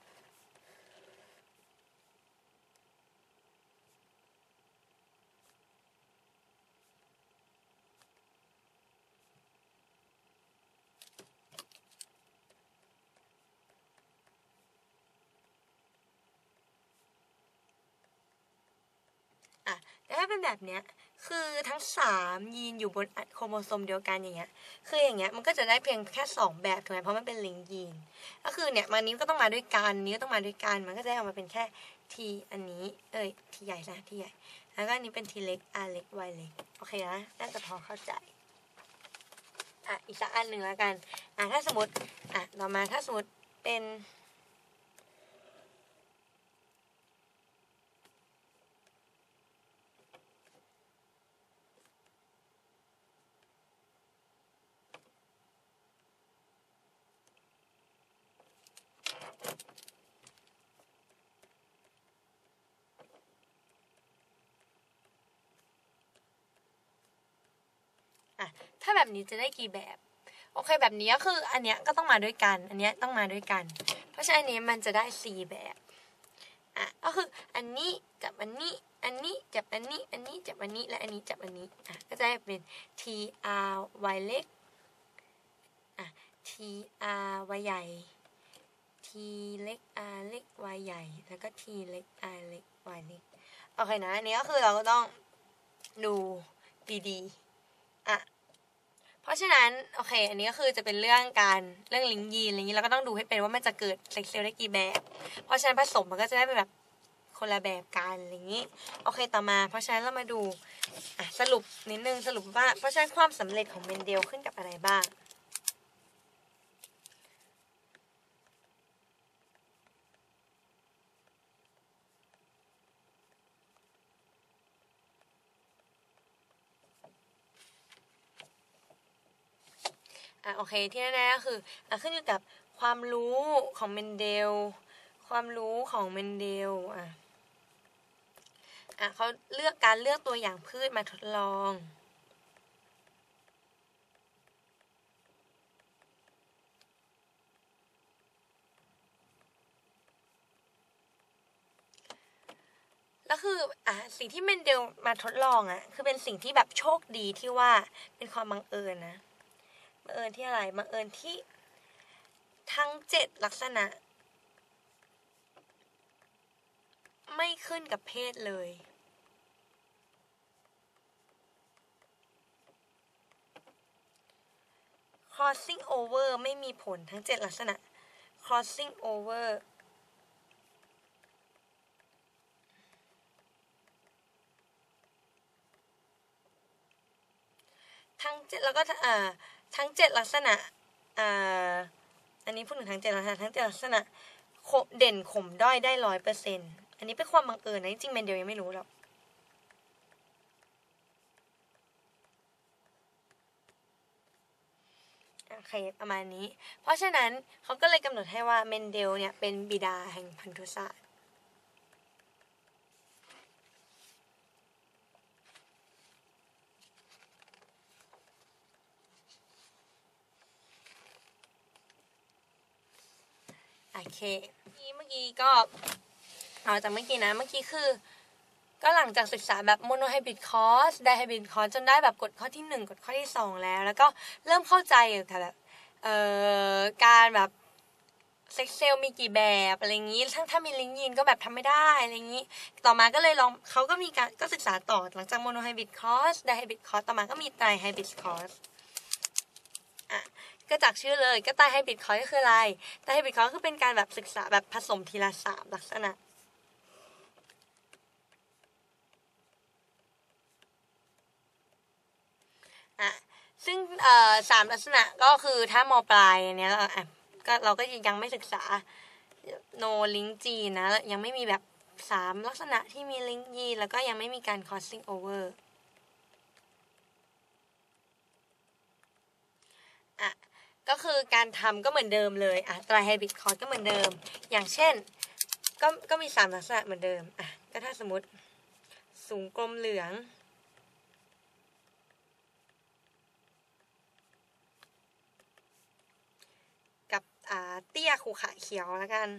อ่ะแต่ถ้าเป็นแบบเนี้ยคือทั้งสามยีนอยู่บนโครโมโซมเดียวกันอย่างเงี้ยคืออย่างเงี้ยมันก็จะได้เพียงแค่สองแบบถูกไหมเพราะมันเป็นลิงก์ยีนก็คือเนี่ยมันนี้ก็ต้องมาด้วยกันนี้ก็ต้องมาด้วยกันมันก็จะได้ออกมาเป็นแค่ทีอันนี้เอ้ยทีใหญ่นะทีใหญ่แล้วก็อันนี้เป็นทีเล็ก R เล็ก Y เล็กโอเคนะน่าจะพอเข้าใจอ่ะอีกสักอันหนึ่งแล้วกันอ่ะถ้าสมมติอ่ะต่อมาถ้าสมมติเป็นอ่ะถ้าแบบนี้จะได้กี่แบบโอเคแบบนี้ก็คืออันเนี้ยก็ต้องมาด้วยกันอันเนี้ยต้องมาด้วยกันเพราะฉะนั้นอันนี้มันจะได้สี่แบบอ่ะก็คืออันนี้กับอันนี้อันนี้จับอันนี้อันนี้จับอันนี้และอันนี้จับอันนี้อ่ะก็จะได้เป็น T R Y เล็กอ่ะ T R Y ใหญ่ T เล็ก R เล็ก Y ใหญ่แล้วก็ T เล็ก R เล็ก Y เล็กโอเคนะอันนี้ก็คือเราก็ต้องดูดีๆอ่ะเพราะฉะนั้นโอเคอันนี้ก็คือจะเป็นเรื่องการเรื่องลิงก์ยีนอะไรอย่างนี้เราก็ต้องดูให้เป็นว่ามันจะเกิดเซ็กเซลล์ได้กี่แบบเพราะฉะนั้นผสมมันก็จะได้เป็นแบบคนละแบบกันอะไรอย่างนี้โอเคต่อมาเพราะฉะนั้นเรามาดูอ่ะสรุปนิดนึงสรุปว่าเพราะฉะนั้นความสำเร็จของเมนเดลขึ้นกับอะไรบ้างอ่ะโอเคที่แน่ๆก็คืออ่ะขึ้นอยู่กับความรู้ของเมนเดลความรู้ของเมนเดลอ่ะอ่ะเขาเลือกการเลือกตัวอย่างพืชมาทดลองแล้วคืออ่ะสิ่งที่เมนเดลมาทดลองอ่ะคือเป็นสิ่งที่แบบโชคดีที่ว่าเป็นความบังเอิญนะบังเอิญที่อะไรบังเอิญที่ทั้งเจ็ดลักษณะไม่ขึ้นกับเพศเลย crossing over ไม่มีผลทั้งเจ็ดลักษณะ crossing over ทั้งเจ็ดแล้วก็อ่าทั้งเจ็ดลักษณะอ่าอันนี้พูดถึงทั้งเจ็ดลักษณะทั้งเจ็ดลักษณะเด่นข่มด้อยได้ร้อยเปอร์เซ็นต์อันนี้เป็นความบังเอิญนะจริงๆเมนเดลยังไม่รู้หรอกโอเคประมาณนี้เพราะฉะนั้นเขาก็เลยกำหนดให้ว่าเมนเดลเนี่ยเป็นบิดาแห่งพันธุศาสตร์โอเคเมื่อกี้ก็เอาจากเมื่อกี้นะเมื่อกี้คือก็หลังจากศึกษาแบบ monohybrid cross dihybrid cross จนได้แบบกฎข้อที่หนึ่งกฎข้อที่สองแล้วแล้วก็เริ่มเข้าใจเกี่ยวกับแบบเอ่อการแบบเซ็กเซลมีกี่แบบอะไรอย่างนี้ถ้าถ้ามีลิงยีนก็แบบทำไม่ได้อะไรอย่างนี้ต่อมาก็เลยลองเขาก็มีการก็ศึกษาต่อหลังจาก monohybrid cross dihybrid cross ต่อมาก็มี trihybrid cross อ่ะก็จากชื่อเลยก็ trihybrid cross ก็คืออะไร trihybrid cross คือเป็นการแบบศึกษาแบบผสมทีละสามลักษณะอ่ะซึ่งเอ่อสามลักษณะก็คือถ้ามปลายเนี้ยเราอ่ะก็เราก็ยังไม่ศึกษา no link gene นะยังไม่มีแบบสามลักษณะที่มี link gene แล้วก็ยังไม่มีการ crossing over อ่ะก็คือการทำก็เหมือนเดิมเลยอ่ะ trihybrid cross ก็เหมือนเดิมอย่างเช่นก็ก็มีสามลักษณะเหมือนเดิมอ่ะก็ถ้าสมมติสูงกลมเหลืองกับอ่าเตี้ยขรุขระเขียวแล้วกัน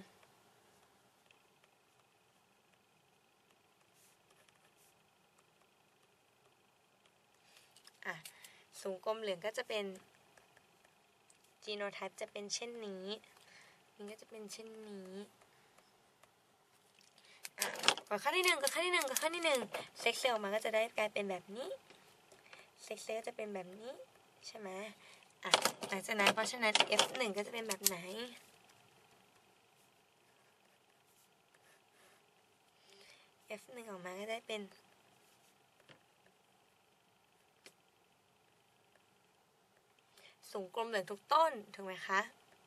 อ่ะสูงกลมเหลืองก็จะเป็นgenotype จะเป็นเช่นนี้นี่ก็จะเป็นเช่นนี้อ่ะกดข้อที่หนึ่งกดข้อที่หนึ่งกดข้อที่หนึ่งเซ็กเซลมาก็จะได้กลายเป็นแบบนี้เซ็กเซลจะเป็นแบบนี้ใช่ไหมอ่ะหลังจากนั้นเพราะฉะนั้น เอฟ หนึ่ง ก็จะเป็นแบบไหน เอฟ หนึ่ง ออกมาก็ได้เป็นสูงกลมเหลืองทุกต้นถูกไหมคะ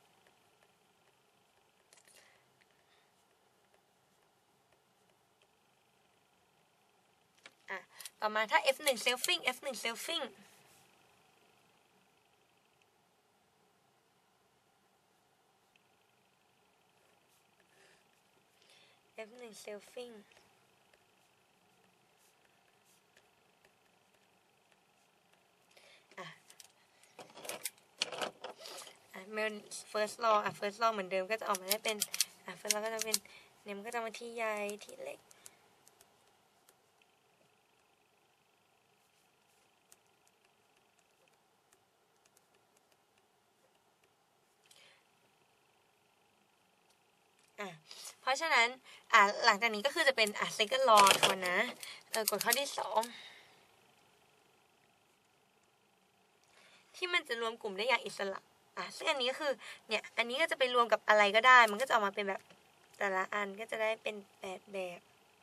อ่ะต่อมาถ้า เอฟ หนึ่ง selfing เอฟ หนึ่ง selfing เอฟ หนึ่ง selfing อ่ะอ่ะ male first law อ่ะ first law เหมือนเดิมก็จะออกมาได้เป็นอ่ะ first law ก็จะเป็นเนี่ยมันก็จะมาที่ใหญ่ที่เล็กอ่ะเพราะฉะนั้นอ่ะหลังจากนี้ก็คือจะเป็นอ่ะ second law ทวนนะเออกฎข้อที่สองที่มันจะรวมกลุ่มได้อย่างอิสระอ่ะซึ่งอันนี้ก็คือเนี่ยอันนี้ก็จะไปรวมกับอะไรก็ได้มันก็จะออกมาเป็นแบบแต่ละอันก็จะได้เป็นแปดแบบ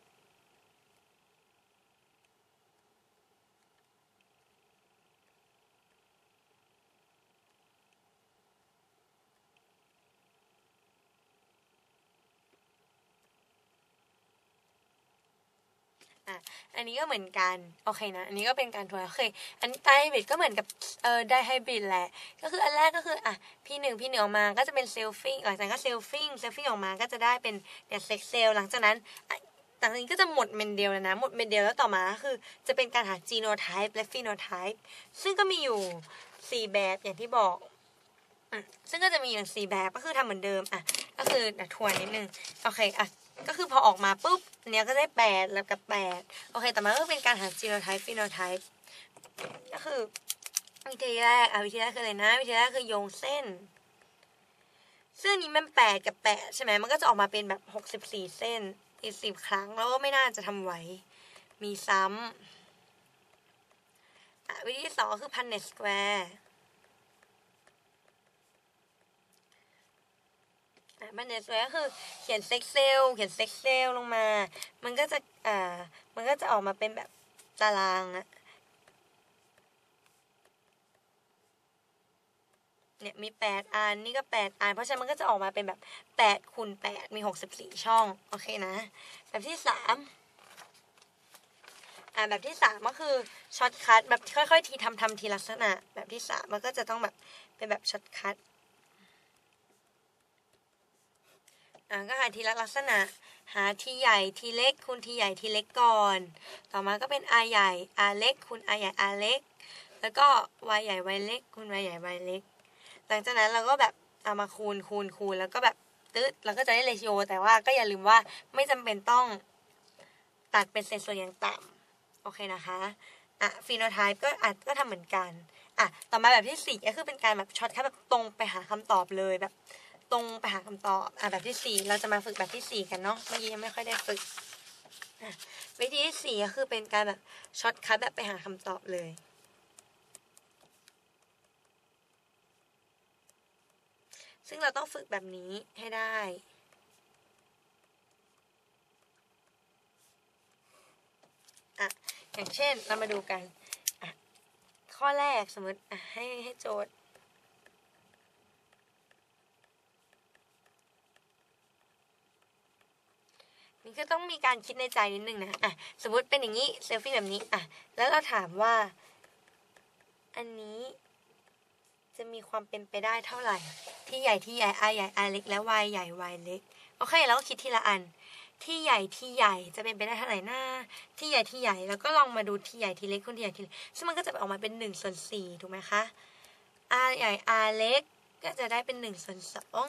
อ่ะอันนี้ก็เหมือนกันโอเคนะอันนี้ก็เป็นการทวนโอเคอันนี้ไดไฮบริดก็เหมือนกับเอ่อไดไฮบริดแหละก็คืออันแรกก็คืออ่ะพีหนึ่งพีหนึ่งออกมาก็จะเป็นเซลฟิงหลังจากนั้นก็เซลฟิงเซลฟิงออกมาก็จะได้เป็นเนี่ยเซ็กเซลหลังจากนั้นหลังจากนี้ก็จะหมดเมนเดลแล้วนะหมดเมนเดลแล้วต่อมาคือจะเป็นการหาจีโนไทป์และฟีโนไทป์ซึ่งก็มีอยู่สี่แบบอย่างที่บอกซึ่งก็จะมีอย่างสี่แบบก็คือทำเหมือนเดิมอ่ะก็คือทวนนิดนึงโอเคอ่ะก็คือพอออกมาปุ๊บเนี้ยก็ได้แปดแล้วกับแปดโอเคแต่มันก็เป็นการหา genotype phenotype ก็คือวิธีแรกอ่ะวิธีแรกคืออะไรนะวิธีแรกคือโยงเส้นซึ่งนี้มันแปดกับแปดใช่ไหมมันก็จะออกมาเป็นแบบหกสิบสี่เส้นอีกสิบครั้งแล้วก็ไม่น่าจะทำไหวมีซ้ำอ่ะวิธีที่สองก็คือพันเน็ตสแควร์มันเนสไว้ก็คือเขียนเซ็กเซลเขียนเซ็กเซลลงมามันก็จะอ่ามันก็จะออกมาเป็นแบบตารางอะเนี่ยมีแปดอันนี่ก็แปดอันเพราะฉะนั้นมันก็จะออกมาเป็นแบบแปดคูณแปดมีหกสิบสี่ช่องโอเคนะแบบที่สามอ่าแบบที่สามก็คือช็อตคัทแบบค่อยๆทีทำทำทีลักษณะแบบที่สามมันก็จะต้องแบบเป็นแบบช็อตคัทอ่าก็หาทีละลักษณะหาทีใหญ่ทีเล็กคูณทีใหญ่ทีเล็กก่อนต่อมาก็เป็น r ใหญ่ r เล็กคูณ r ใหญ่ r เล็กแล้วก็ y ใหญ่ y เล็กคูณ y ใหญ่ y เล็กหลังจากนั้นเราก็แบบเอามาคูณคูณคูณแล้วก็แบบตึ๊ดเราก็จะได้เรชิโอแต่ว่าก็อย่าลืมว่าไม่จำเป็นต้องตัดเป็นเศษส่วนอย่างต่ำโอเคนะคะอ่ะฟีโนไทป์ก็อาจก็ทำเหมือนกันอ่ะต่อมาแบบที่สี่ก็คือเป็นการแบบช็อตคัทแบบตรงไปหาคำตอบเลยแบบตรงไปหาคำตอบอ่ะแบบที่สี่เราจะมาฝึกแบบที่สี่กันเนาะเมื่อกี้ยังไม่ค่อยได้ฝึกอ่ะวิธีที่สี่ก็คือเป็นการแบบช็อตคัทแบบไปหาคำตอบเลยซึ่งเราต้องฝึกแบบนี้ให้ได้อ่ะอย่างเช่นเรามาดูกันอ่ะข้อแรกสมมติอ่ะให้ให้โจทย์นี่ก็ต้องมีการคิดในใจนิดนึงนะอ่ะสมมติเป็นอย่างนี้เซลฟี่แบบนี้อ่ะแล้วเราถามว่าอันนี้จะมีความเป็นไปได้เท่าไหร่ที่ใหญ่ที่ใหญ่ r ใหญ่ r เล็กและ y ใหญ่ y เล็กโอเคแล้วก็คิดทีละอันที่ใหญ่ที่ใหญ่จะเป็นไปได้เท่าไหร่หน้าที่ใหญ่ที่ใหญ่แล้วก็ลองมาดูที่ใหญ่ที่เล็กคูณที่ใหญ่ที่เล็กซึ่งมันก็จะออกมาเป็นหนึ่งส่วนสี่ถูกไหมคะ r ใหญ่ r เล็กก็จะได้เป็นหนึ่งส่วนสอง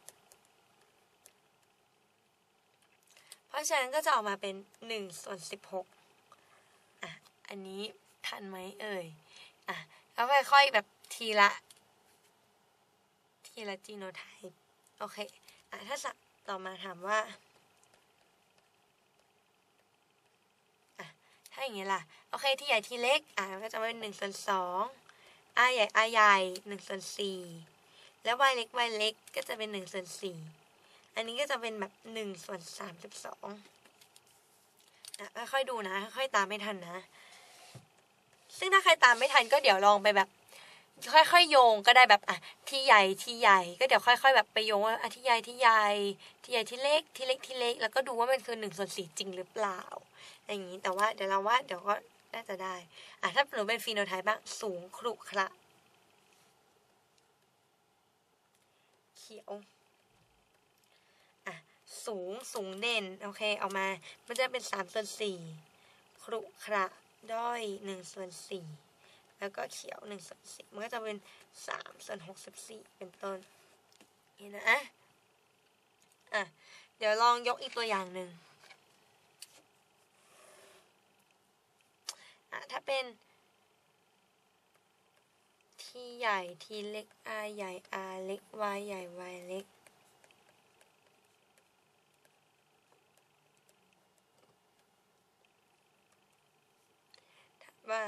เพราะฉะนั้นก็จะออกมาเป็นหนึ่งส่วนสิบหกอ่ะอันนี้ทันไหมเอ่ยอ่ะแล้วค่อยๆแบบทีละทีละจีโนไทป์โอเคอ่ะถ้าต่อมาถามว่าอ่ะถ้าอย่างนี้ล่ะโอเคที่ใหญ่ที่เล็กอ่ะก็จะเป็นหนึ่งส่วนสอง r ใหญ่ r ใหญ่หนึ่งส่วนสี่แล้ว y เล็ก y เล็กก็จะเป็นหนึ่งส่วนสี่อันนี้ก็จะเป็นแบบหนึ่งส่วนสามสิบสองอ่ะค่อยๆดูนะค่อยๆตามไม่ทันนะซึ่งถ้าใครตามไม่ทันก็เดี๋ยวลองไปแบบค่อยๆโยงก็ได้แบบอ่ะที่ใหญ่ที่ใหญ่ก็เดี๋ยวค่อยๆแบบไปโยงว่าอ่ะที่ใหญ่ที่ใหญ่ที่ใหญ่ที่เล็กที่เล็กที่เล็กแล้วก็ดูว่ามันคือหนึ่งส่วนสี่จริงหรือเปล่าอย่างนี้แต่ว่าเดี๋ยวเราว่าเดี๋ยวก็น่าจะได้อ่ะถ้าหนูเป็นฟีโนไทป์บ้างสูงครุขระเขียวอ่ะสูงสูงเด่นโอเคออกมามันจะเป็นสามส่วนสี่ครุขระด้อยหนึ่งส่วนสี่แล้วก็เขียวหนึ่งส่วนสี่มันก็จะเป็นสามส่วนหกสิบสี่เป็นต้นนี่นะอ่ะเดี๋ยวลองยกอีกตัวอย่างหนึ่งอ่ะถ้าเป็นที่ใหญ่ที่เล็ก r ใหญ่ r เล็ก y ใหญ่ y เล็กว่า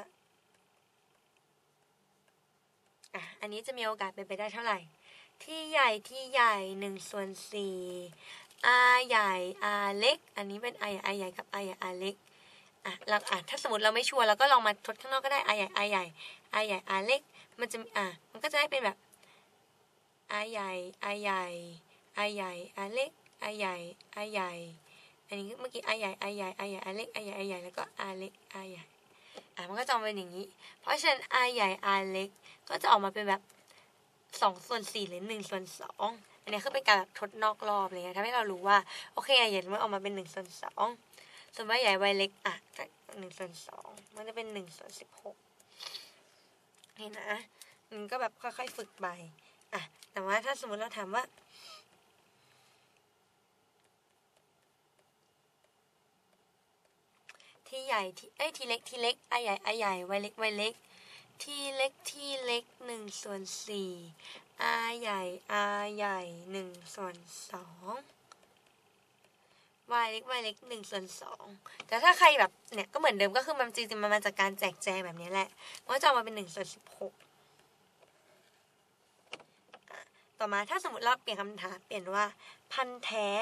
อ่ะอันนี้จะมีโอกาสเป็นไปได้เท่าไหร่ที่ใหญ่ที่ใหญ่หนึ่งส่วนสี่ r ใหญ่ r เล็กอันนี้เป็น r ใหญ่ r ใหญ่กับ r ใหญ่ r เล็กอ่ะเราอ่ะถ้าสมมติเราไม่ชัวร์เราก็ลองมาทดข้างนอกก็ได้ r ใหญ่ r ใหญ่ r ใหญ่ r เล็กมันจะอ่ะมันก็จะได้เป็นแบบ r ใหญ่ r ใหญ่ r ใหญ่ r เล็ก r ใหญ่ r ใหญ่อันนี้เมื่อกี้ r ใหญ่ r ใหญ่ r ใหญ่ r เล็ก r ใหญ่ r ใหญ่แล้วก็ r เล็ก r ใหญ่อ่ะมันก็จะเป็นอย่างนี้เพราะฉะนั้น r ใหญ่ r เล็กก็จะออกมาเป็นแบบสองส่วนสี่หรือหนึ่งส่วนสองอันนี้คือเป็นการแบบทดนอกรอบอะไรเงี้ยทำให้เรารู้ว่าโอเคใหญ่มันออกมาเป็นหนึ่งส่วนสองส่วนว่าใหญ่ y เล็กอ่ะหนึ่งส่วนสองมันจะเป็นหนึ่งส่วนสิบหกนี่นะมันก็แบบค่อยๆฝึกไปอ่ะแต่ว่าถ้าสมมติเราถามว่าที่ใหญ่ที่เอ้ยที่เล็กที่เล็ก i ใหญ่ i ใหญ่ y เล็ก y เล็กที่เล็กที่เล็กหนึ่งส่วนสี่ r ใหญ่ r ใหญ่หนึ่งส่วนสอง y เล็ก y เล็กหนึ่งส่วนสองแต่ถ้าใครแบบเนี่ยก็เหมือนเดิมก็คือมันจริงๆมันมาจากการแจกแจงแบบนี้แหละมันก็จะออกมาเป็นหนึ่งส่วนสิบหกต่อมาถ้าสมมติเราเปลี่ยนคำถามเปลี่ยนว่าพันธุ์แท้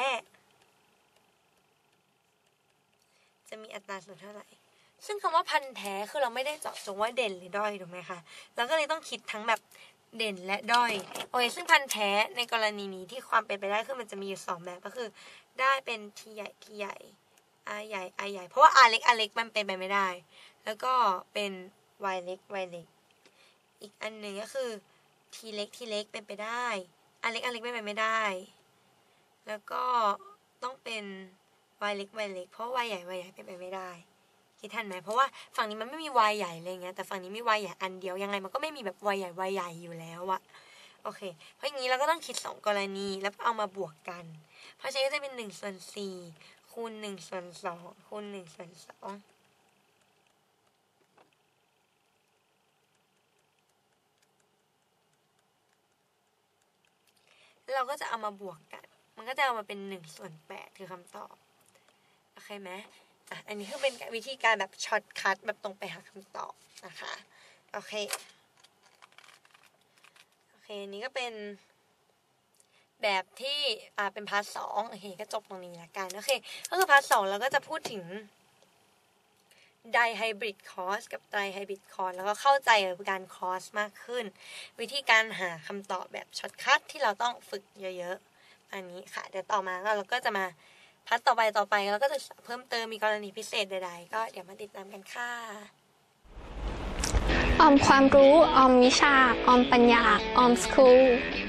จะมีอัตราส่วนเท่าไหร่ซึ่งคำว่าพันธุ์แท้คือเราไม่ได้เจาะจงว่าเด่นหรือด้อยถูกไหมคะเราก็เลยต้องคิดทั้งแบบเด่นและด้อยโอเคซึ่งพันธุ์แท้ในกรณีนี้ที่ความเป็นไปได้คือมันจะมีอยู่สองแบบก็คือได้เป็นทีใหญ่ทีใหญ่ r ใหญ่ r ใหญ่เพราะว่า r เล็ก r เล็กมันเป็นไปไม่ได้แล้วก็เป็น y เล็ก y เล็กอีกอันหนึ่งก็คือ t เล็ก t เล็กเป็นไปได้ r เล็ก r เล็กไม่เป็นไม่ได้แล้วก็ต้องเป็น y เล็ก y เล็กเพราะ y ใหญ่ y ใหญ่เป็นไปไม่ได้คิดทันไหมเพราะว่าฝั่งนี้มันไม่มี y ใหญ่เลยไงแต่ฝั่งนี้มี y ใหญ่อันเดียวยังไงมันก็ไม่มีแบบ y ใหญ่ y ใหญ่อยู่แล้วอะโอเคเพราะอย่างนี้เราก็ต้องคิดสองกรณีแล้วเอามาบวกกันเพราะฉะนั้นก็จะเป็นหนึ่งส่วนสี่คคูณหนึ่งส่วนสองคูณหนึ่งส่วนสองเราก็จะเอามาบวกกันมันก็จะเอามาเป็นหนึ่งส่วนแปดคือคำตอบโอเคไหมอ่ะอันนี้คือเป็นวิธีการแบบช็อตคัทแบบตรงไปหาคำตอบนะคะโอเคโอเคนี้ก็เป็นแบบที่อ่าเป็นพาร์ทสองโอเคก็จบตรงนี้ละกันโอเคก็คือพาร์ทสองเราก็จะพูดถึงไดไฮบริดคอร์สกับไตรไฮบริดคอร์สแล้วก็เข้าใจกับการคอร์สมากขึ้นวิธีการหาคำตอบแบบช็อตคัทที่เราต้องฝึกเยอะๆอันนี้ค่ะเดี๋ยวต่อมาเราก็จะมาพาร์ทต่อไปต่อไปเราก็จะเพิ่มเติมมีกรณีพิเศษใดๆก็เดี๋ยวมาติดตามกันค่ะออมความรู้ออมวิชาออมปัญญาออมสคูล